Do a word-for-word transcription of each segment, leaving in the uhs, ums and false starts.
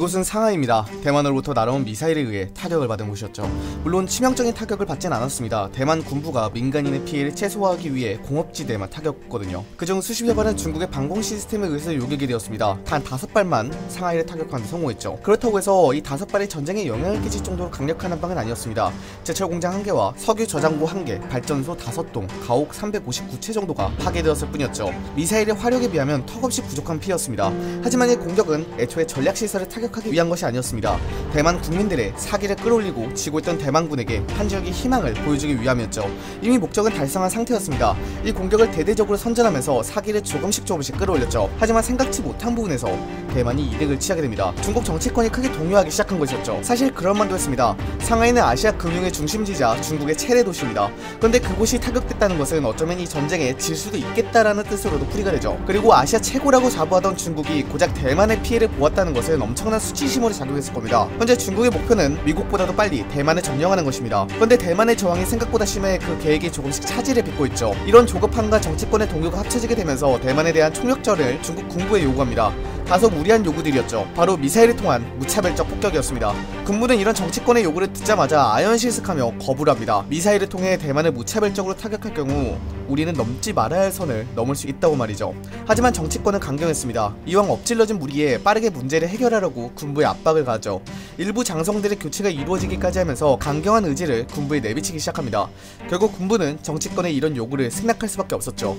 이곳은 상하이입니다. 대만으로부터 날아온 미사일에 의해 타격을 받은 곳이었죠. 물론 치명적인 타격을 받진 않았습니다. 대만 군부가 민간인의 피해를 최소화하기 위해 공업지대만 타격했거든요. 그중 수십여 발은 중국의 방공 시스템에 의해서 요격이 되었습니다. 단 다섯 발만 상하이를 타격하는 데 성공했죠. 그렇다고 해서 이 다섯 발이 전쟁에 영향을 끼칠 정도로 강력한 한방은 아니었습니다. 제철 공장 한 개와 석유 저장고 한 개, 발전소 다섯 동, 가옥 삼백오십구 채 정도가 파괴되었을 뿐이었죠. 미사일의 화력에 비하면 턱없이 부족한 피해였습니다. 하지만 이 공격은 애초에 전략시설을 타격하기 위한 것이 아니었습니다. 대만 국민들의 사기를 끌어올리고 지고 있던 대만군에게 한 줄기 희망을 보여주기 위함이었죠. 이미 목적은 달성한 상태였습니다. 이 공격을 대대적으로 선전하면서 사기를 조금씩 조금씩 끌어올렸죠. 하지만 생각지 못한 부분에서 대만이 이득을 취하게 됩니다. 중국 정치권이 크게 동요하기 시작한 것이었죠. 사실 그럴 만도 했습니다. 상하이는 아시아 금융의 중심지자 중국의 최대 도시입니다. 그런데 그곳이 타격됐다는 것은 어쩌면 이 전쟁에 질 수도 있겠다라는 뜻으로도 풀이가 되죠. 그리고 아시아 최고라고 자부하던 중국이 고작 대만의 피해를 보았다는 것은 엄청난 수치심으로 작용했을 겁니다. 현재 중국의 목표는 미국보다도 빨리 대만을 점령하는 것입니다. 그런데 대만의 저항이 생각보다 심해 그 계획이 조금씩 차질을 빚고 있죠. 이런 조급함과 정치권의 동요가 합쳐지게 되면서 대만에 대한 총력전을 중국 군부에 요구합니다. 다소 무리한 요구들이었죠. 바로 미사일을 통한 무차별적 폭격이었습니다. 군부는 이런 정치권의 요구를 듣자마자 아연실색하며 거부를 합니다. 미사일을 통해 대만을 무차별적으로 타격할 경우 우리는 넘지 말아야 할 선을 넘을 수 있다고 말이죠. 하지만 정치권은 강경했습니다. 이왕 엎질러진 무리에 빠르게 문제를 해결하려고 군부에 압박을 가하죠. 일부 장성들의 교체가 이루어지기까지 하면서 강경한 의지를 군부에 내비치기 시작합니다. 결국 군부는 정치권의 이런 요구를 승낙할 수밖에 없었죠.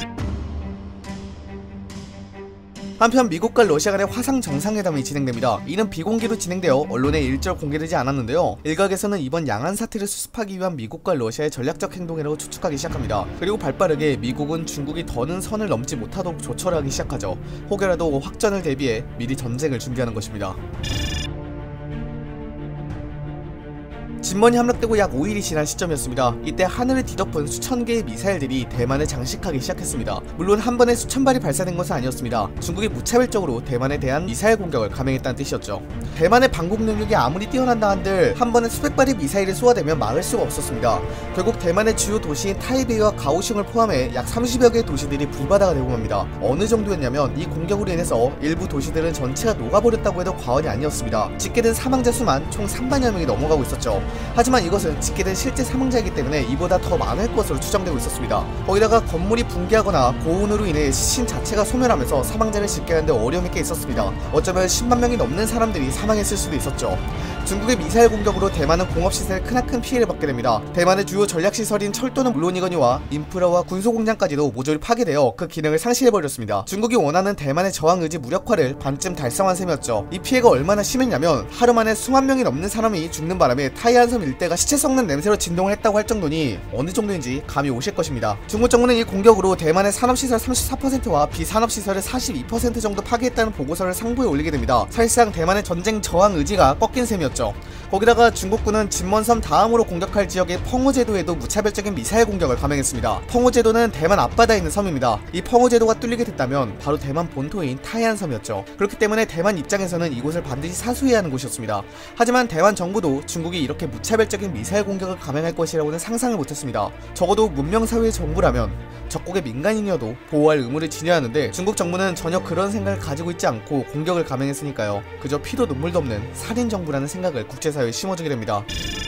한편 미국과 러시아 간의 화상 정상회담이 진행됩니다. 이는 비공개로 진행되어 언론에 일절 공개되지 않았는데요. 일각에서는 이번 양안 사태를 수습하기 위한 미국과 러시아의 전략적 행동이라고 추측하기 시작합니다. 그리고 발빠르게 미국은 중국이 더는 선을 넘지 못하도록 조처를 하기 시작하죠. 혹여라도 확전을 대비해 미리 전쟁을 준비하는 것입니다. 진먼이 함락되고 약 오 일이 지난 시점이었습니다. 이때 하늘을 뒤덮은 수천 개의 미사일들이 대만을 장식하기 시작했습니다. 물론 한 번에 수천 발이 발사된 것은 아니었습니다. 중국이 무차별적으로 대만에 대한 미사일 공격을 감행했다는 뜻이었죠. 대만의 방공 능력이 아무리 뛰어난다 한들 한 번에 수백 발의 미사일이 쏘아대면 막을 수가 없었습니다. 결국 대만의 주요 도시인 타이베이와 가오슝을 포함해 약 삼십여 개의 도시들이 불바다가 되고 맙니다. 어느 정도였냐면 이 공격으로 인해서 일부 도시들은 전체가 녹아버렸다고 해도 과언이 아니었습니다. 집계된 사망자 수만 총 삼만여 명이 넘어가고 있었죠. 하지만 이것은 집계된 실제 사망자이기 때문에 이보다 더 많을 것으로 추정되고 있었습니다. 거기다가 건물이 붕괴하거나 고온으로 인해 시신 자체가 소멸하면서 사망자를 집계하는데 어려움이 꽤 있었습니다. 어쩌면 십만 명이 넘는 사람들이 사망했을 수도 있었죠. 중국의 미사일 공격으로 대만은 공업시설에 크나큰 피해를 받게 됩니다. 대만의 주요 전략시설인 철도는 물론이거니와 인프라와 군소공장까지도 모조리 파괴되어 그 기능을 상실해버렸습니다. 중국이 원하는 대만의 저항의지 무력화를 반쯤 달성한 셈이었죠. 이 피해가 얼마나 심했냐면 하루 만에 수만 명이 넘는 사람이 죽는 바람에 타이안섬 일대가 시체 썩는 냄새로 진동을 했다고 할 정도니 어느 정도인지 감이 오실 것입니다. 중국 정부는 이 공격으로 대만의 산업시설 삼십사 퍼센트와 비산업시설을 사십이 퍼센트 정도 파괴했다는 보고서를 상부에 올리게 됩니다. 사실상 대만의 전쟁 저항 의지가 꺾인 셈이었죠. 거기다가 중국군은 진먼섬 다음으로 공격할 지역의 펑호제도에도 무차별적인 미사일 공격을 감행했습니다. 펑호제도는 대만 앞바다에 있는 섬입니다. 이 펑호제도가 뚫리게 됐다면 바로 대만 본토인 타이안섬이었죠. 그렇기 때문에 대만 입장에서는 이곳을 반드시 사수해야 하는 곳이었습니다. 하지만 대만 정부도 중국이 이렇게 무차별적인 미사일 공격을 감행할 것이라고는 상상을 못했습니다. 적어도 문명사회의 정부라면 적국의 민간인이어도 보호할 의무를 지녀야 하는데 중국 정부는 전혀 그런 생각을 가지고 있지 않고 공격을 감행했으니까요. 그저 피도 눈물도 없는 살인 정부라는 생각을 국제사회에 심어주게 됩니다.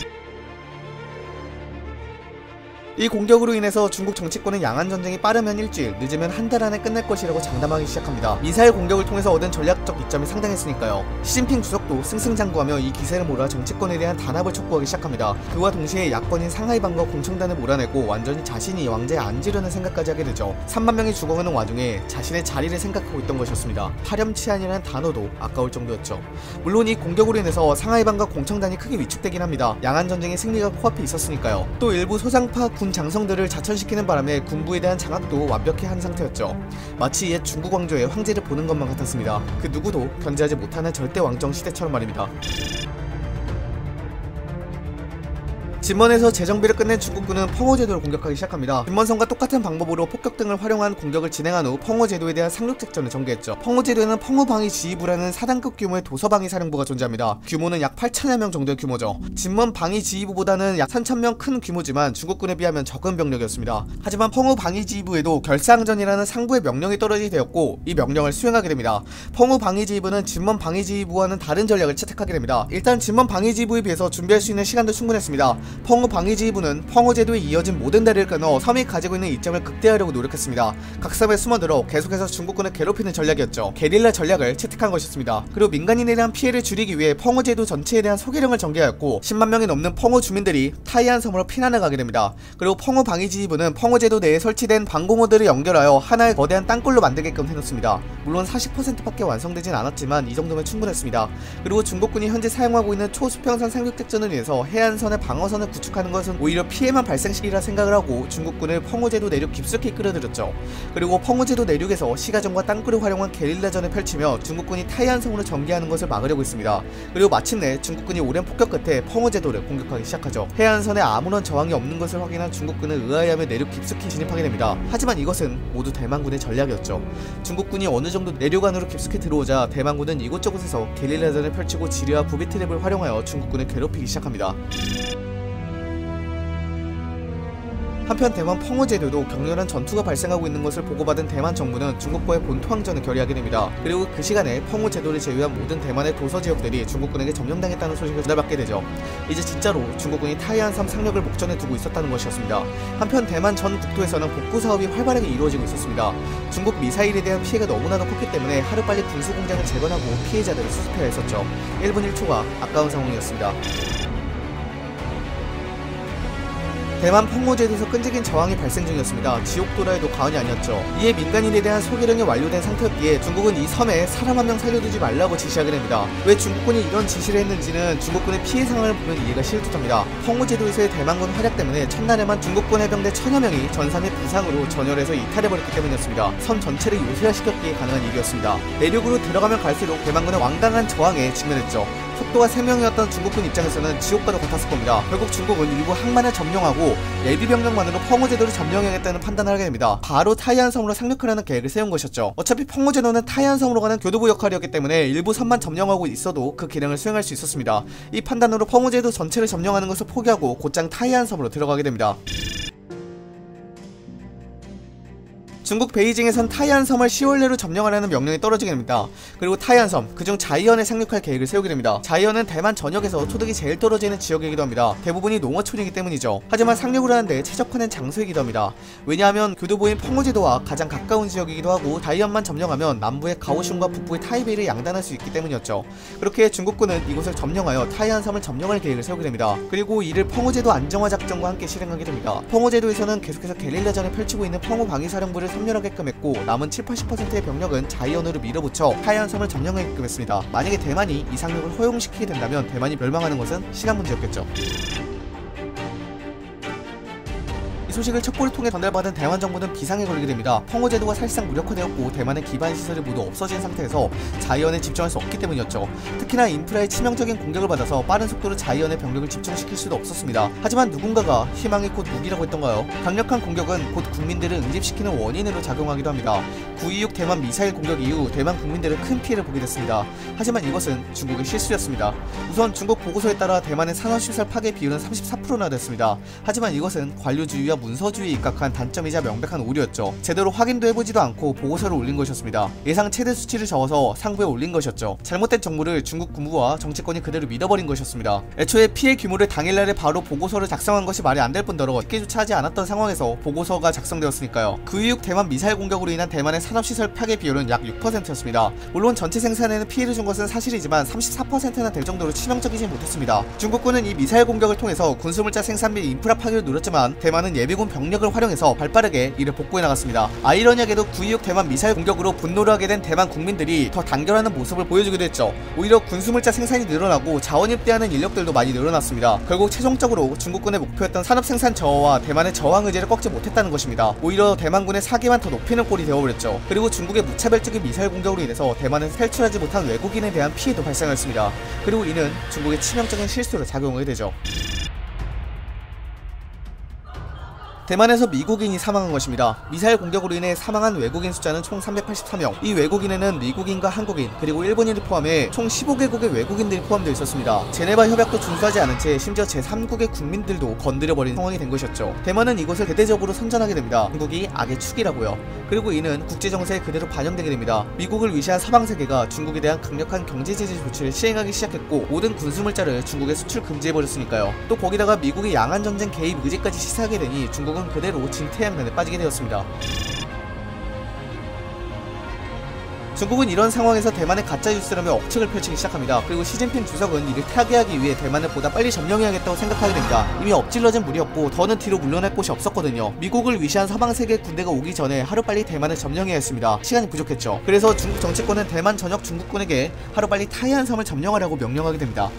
이 공격으로 인해서 중국 정치권은 양안전쟁이 빠르면 일주일, 늦으면 한 달 안에 끝날 것이라고 장담하기 시작합니다. 미사일 공격을 통해서 얻은 전략적 이점이 상당했으니까요. 시진핑 주석도 승승장구하며 이 기세를 몰아 정치권에 대한 단합을 촉구하기 시작합니다. 그와 동시에 야권인 상하이방과 공청단을 몰아내고 완전히 자신이 왕좌에 앉으려는 생각까지 하게 되죠. 삼만 명이 죽어가는 와중에 자신의 자리를 생각하고 있던 것이었습니다. 파렴치한이라는 단어도 아까울 정도였죠. 물론 이 공격으로 인해서 상하이방과 공청단이 크게 위축되긴 합니다. 양안전쟁의 승리가 코앞에 있었으니까요. 또 일부 소상파 군 장성들을 자천시키는 바람에 군부에 대한 장악도 완벽히 한 상태였죠. 마치 옛 중국 왕조의 황제를 보는 것만 같았습니다. 그 누구도 견제하지 못하는 절대 왕정 시대처럼 말입니다. 진먼에서 재정비를 끝낸 중국군은 펑호 제도를 공격하기 시작합니다. 진먼성과 똑같은 방법으로 폭격 등을 활용한 공격을 진행한 후 펑호 제도에 대한 상륙 작전을 전개했죠. 펑호 제도에는 펑호 방위 지휘부라는 사 단급 규모의 도서방위 사령부가 존재합니다. 규모는 약 팔천여 명 정도의 규모죠. 진먼 방위 지휘부보다는 약 삼천 명 큰 규모지만 중국군에 비하면 적은 병력이었습니다. 하지만 펑호 방위 지휘부에도 결사항전이라는 상부의 명령이 떨어지게 되었고 이 명령을 수행하게 됩니다. 펑호 방위 지휘부는 진먼 방위 지휘부와는 다른 전략을 채택하게 됩니다. 일단 진먼 방위 지휘부에 비해서 준비할 수 있는 시간도 충분했습니다. 펑호 방위 지휘부는 펑호 제도에 이어진 모든 다리를 끊어 섬이 가지고 있는 이점을 극대화하려고 노력했습니다. 각 섬에 숨어들어 계속해서 중국군을 괴롭히는 전략이었죠. 게릴라 전략을 채택한 것이었습니다. 그리고 민간인에 대한 피해를 줄이기 위해 펑호 제도 전체에 대한 소개령을 전개하였고 십만 명이 넘는 펑호 주민들이 타이안 섬으로 피난을 가게 됩니다. 그리고 펑호 방위 지휘부는 펑호 제도 내에 설치된 방공호들을 연결하여 하나의 거대한 땅굴로 만들게끔 해놓습니다. 물론 사십 퍼센트밖에 완성되진 않았지만 이 정도면 충분했습니다. 그리고 중국군이 현재 사용하고 있는 초수평선 상륙 작전을 인해서 해안선의 방어선을 구축하는 것은 오히려 피해만 발생시키리라 생각을 하고 중국군을 펑호 제도 내륙 깊숙이 끌어들였죠. 그리고 펑호 제도 내륙에서 시가전과 땅굴을 활용한 게릴라전을 펼치며 중국군이 타이안 섬으로 전개하는 것을 막으려고 했습니다. 그리고 마침내 중국군이 오랜 폭격 끝에 펑호 제도를 공격하기 시작하죠. 해안선에 아무런 저항이 없는 것을 확인한 중국군은 의아해하며 내륙 깊숙이 진입하게 됩니다. 하지만 이것은 모두 대만군의 전략이었죠. 중국군이 어느 정도 내륙 안으로 깊숙이 들어오자 대만군은 이곳저곳에서 게릴라전을 펼치고 지뢰와 부비 트랩을 활용하여 중국군을 괴롭히기 시작합니다. 한편 대만 펑호 제도도 격렬한 전투가 발생하고 있는 것을 보고받은 대만 정부는 중국과의 본토항전을 결의하게 됩니다. 그리고 그 시간에 펑호 제도를 제외한 모든 대만의 도서 지역들이 중국군에게 점령당했다는 소식을 전달받게 되죠. 이제 진짜로 중국군이 타이안 섬 상륙을 목전에 두고 있었다는 것이었습니다. 한편 대만 전 국토에서는 복구 사업이 활발하게 이루어지고 있었습니다. 중국 미사일에 대한 피해가 너무나도 컸기 때문에 하루빨리 군수 공장을 재건하고 피해자들을 수습해야 했었죠. 일 분 일 초가 아까운 상황이었습니다. 대만 펑호 제도에서 끈질긴 저항이 발생 중이었습니다. 지옥도라 해도 과언이 아니었죠. 이에 민간인에 대한 소개령이 완료된 상태였기에 중국은 이 섬에 사람 한 명 살려두지 말라고 지시하게 됩니다. 왜 중국군이 이런 지시를 했는지는 중국군의 피해 상황을 보면 이해가 쉬울 듯합니다. 펑호 제도에서의 대만군 활약 때문에 첫날에만 중국군 해병대 천여 명이 전사 및 부상으로 전열해서 이탈해버렸기 때문이었습니다. 섬 전체를 요새화시켰기에 가능한 일이었습니다. 내륙으로 들어가면 갈수록 대만군은 완강한 저항에 직면했죠. 속도가 생명이었던 중국군 입장에서는 지옥과도 같았을 겁니다. 결국 중국은 일부 항만을 점령하고 예비병력만으로 펑호 제도를 점령해야겠다는 판단을 하게 됩니다. 바로 타이안 섬으로 상륙하려는 계획을 세운 것이었죠. 어차피 펑호 제도는 타이안 섬으로 가는 교두보 역할이었기 때문에 일부 섬만 점령하고 있어도 그 기능을 수행할 수 있었습니다. 이 판단으로 펑호 제도 전체를 점령하는 것을 포기하고 곧장 타이안 섬으로 들어가게 됩니다. 중국 베이징에선 타이안 섬을 시월 내로 점령하려는 명령이 떨어지게 됩니다. 그리고 타이안 섬, 그중 자이언에 상륙할 계획을 세우게 됩니다. 자이언은 대만 전역에서 토득이 제일 떨어지는 지역이기도 합니다. 대부분이 농어촌이기 때문이죠. 하지만 상륙을 하는데 최적화된 장소이기도 합니다. 왜냐하면 교두보인 펑호 제도와 가장 가까운 지역이기도 하고 자이언만 점령하면 남부의 가오슝과 북부의 타이베이를 양단할 수 있기 때문이었죠. 그렇게 중국군은 이곳을 점령하여 타이안 섬을 점령할 계획을 세우게 됩니다. 그리고 이를 펑호 제도 안정화 작전과 함께 실행하게 됩니다. 펑호 제도에서는 계속해서 게릴라전을 펼치고 있는 펑호 방위사령부를 섬멸하게끔 했고 남은 칠, 팔십 퍼센트의 병력은 자이언으로 밀어붙여 타이안 섬을 점령하게끔 했습니다. 만약에 대만이 이 상륙을 허용시키게 된다면 대만이 멸망하는 것은 시간 문제였겠죠. 이 소식을 첩보를 통해 전달받은 대만 정부는 비상에 걸리게 됩니다. 펑호 제도가 사실상 무력화되었고 대만의 기반 시설이 모두 없어진 상태에서 자이언에 집중할 수 없기 때문이었죠. 특히나 인프라에 치명적인 공격을 받아서 빠른 속도로 자이언의 병력을 집중시킬 수도 없었습니다. 하지만 누군가가 희망이 곧 무기라고 했던가요? 강력한 공격은 곧 국민들을 응집시키는 원인으로 작용하기도 합니다. 구이육 대만 미사일 공격 이후 대만 국민들은 큰 피해를 보게 됐습니다. 하지만 이것은 중국의 실수였습니다. 우선 중국 보고서에 따라 대만의 산업시설 파괴 비율은 삼십사 퍼센트나 됐습니다. 하지만 이것은 관료주의와 문서주의에 입각한 단점이자 명백한 오류였죠. 제대로 확인도 해보지도 않고 보고서를 올린 것이었습니다. 예상 최대 수치를 적어서 상부에 올린 것이었죠. 잘못된 정보를 중국 군부와 정치권이 그대로 믿어버린 것이었습니다. 애초에 피해 규모를 당일날에 바로 보고서를 작성한 것이 말이 안 될 뿐더러 듣기조차 하지 않았던 상황에서 보고서가 작성되었으니까요. 구이육 대만 미사일 공격으로 인한 대만의 산업시설 파괴 비율은 약 육 퍼센트였습니다. 물론 전체 생산에는 피해를 준 것은 사실이지만 삼십사 퍼센트나 될 정도로 치명적이지 못했습니다. 중국군은 이 미사일 공격을 통해서 군수물자 생산 및 인프라 파괴를 누렸지만 대만은 예비군 병력을 활용해서 발빠르게 이를 복구해 나갔습니다. 아이러니하게도 구이육 대만 미사일 공격으로 분노를 하게 된 대만 국민들이 더 단결하는 모습을 보여주기도 했죠. 오히려 군수물자 생산이 늘어나고 자원 입대하는 인력들도 많이 늘어났습니다. 결국 최종적으로 중국군의 목표였던 산업 생산 저하와 대만의 저항 의지를 꺾지 못했다는 것입니다. 오히려 대만군의 사기만 더 높이는 꼴이 되어버렸죠. 그리고 중국의 무차별적인 미사일 공격으로 인해서 대만은 탈출하지 못한 외국인에 대한 피해도 피해도 발생했습니다. 그리고 이는 중국의 치명적인 실수로 작용하게 되죠. 이 소식을 첩보를 통해 전달받은 대만 정부는 비상에 걸리게 됩니다. 펑호 제도에서 끈질긴 저항이 발생 중이었습니다. 일단 진먼에서 재정비를 끝낸 중국군은 펑호 제도를 공격하기 시작합니다. 대만에서 미국인이 사망한 것입니다. 미사일 공격으로 인해 사망한 외국인 숫자는 총 삼백팔십삼 명. 이 외국인에는 미국인과 한국인 그리고 일본인을 포함해 총 십오 개국의 외국인들이 포함되어 있었습니다. 제네바 협약도 준수하지 않은 채 심지어 제삼 국의 국민들도 건드려버린 상황이 된 것이었죠. 대만은 이곳을 대대적으로 선전하게 됩니다. 중국이 악의 축이라고요. 그리고 이는 국제정세에 그대로 반영되게 됩니다. 미국을 위시한 서방세계가 중국에 대한 강력한 경제제재 조치를 시행하기 시작했고 모든 군수물자를 중국에 수출 금지해버렸으니까요. 또 거기다가 미국의 양안전쟁 개입 의지까지 시사하게 되니 중국은 그대로 진퇴양난에 빠지게 되었습니다. 중국은 이런 상황에서 대만의 가짜뉴스라며 억측을 펼치기 시작합니다. 그리고 시진핑 주석은 이를 타개하기 위해 대만을 보다 빨리 점령해야겠다고 생각하게 됩니다. 이미 엎질러진 물이었고 더는 뒤로 물러날 곳이 없었거든요. 미국을 위시한 서방세계 군대가 오기 전에 하루빨리 대만을 점령해야 했습니다. 시간이 부족했죠. 그래서 중국 정치권은 대만 전역 중국군에게 하루빨리 타이안 섬을 점령하라고 명령하게 됩니다.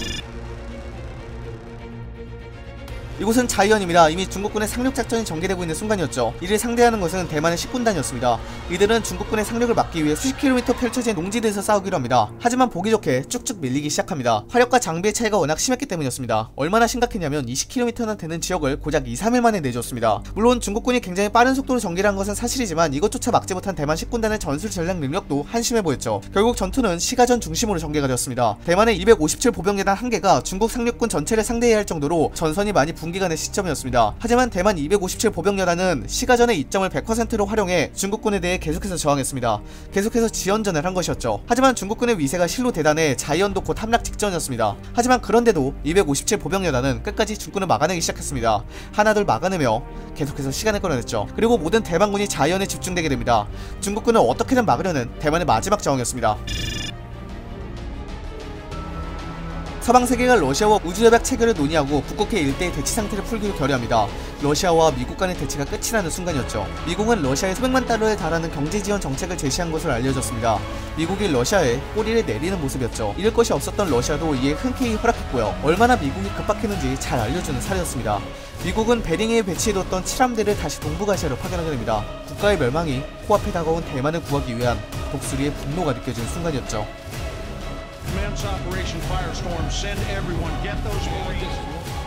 이곳은 자이언입니다. 이미 중국군의 상륙작전이 전개되고 있는 순간이었죠. 이를 상대하는 것은 대만의 식군단이었습니다. 이들은 중국군의 상륙을 막기 위해 수십 킬로미터 펼쳐진 농지대에서 싸우기로 합니다. 하지만 보기 좋게 쭉쭉 밀리기 시작합니다. 화력과 장비의 차이가 워낙 심했기 때문이었습니다. 얼마나 심각했냐면 이십 킬로미터나 되는 지역을 고작 이, 삼 일 만에 내줬습니다. 물론 중국군이 굉장히 빠른 속도로 전개를 한 것은 사실이지만 이것조차 막지 못한 대만 식군단의 전술 전략 능력도 한심해 보였죠. 결국 전투는 시가전 중심으로 전개가 되었습니다. 대만의 이백오십칠 보병여단 한 개가 중국 상륙군 전체를 상대해야 할 정도로 전선이 많이 붕 기간의 시점이었습니다. 하지만 대만 이백오십칠 보병여단은 시가전의 이점을 백 퍼센트로 활용해 중국군에 대해 계속해서 저항했습니다. 계속해서 지연전을 한 것이었죠. 하지만 중국군의 위세가 실로 대단해 자이언도 곧 함락 직전이었습니다. 하지만 그런데도 이백오십칠 보병여단은 끝까지 중군을 막아내기 시작했습니다. 하나둘 막아내며 계속해서 시간을 끌어냈죠. 그리고 모든 대만군이 자이언에 집중되게 됩니다. 중국군을 어떻게든 막으려는 대만의 마지막 저항이었습니다. 서방세계가 러시아와 우주협약 체결을 논의하고 북극해 일대의 대치 상태를 풀기로 결의합니다. 러시아와 미국 간의 대치가 끝이 나는 순간이었죠. 미국은 러시아에 수백만 달러에 달하는 경제지원 정책을 제시한 것으로 알려졌습니다. 미국이 러시아에 꼬리를 내리는 모습이었죠. 이럴 것이 없었던 러시아도 이에 흔쾌히 허락했고요. 얼마나 미국이 급박했는지 잘 알려주는 사례였습니다. 미국은 베링해에 배치해뒀던 칠함대를 다시 동북아시아로 파견하게 됩니다. 국가의 멸망이 코앞에 다가온 대만을 구하기 위한 독수리의 분노가 느껴지는 순간이었죠. Commence Operation Firestorm. Send everyone. Get those Marines.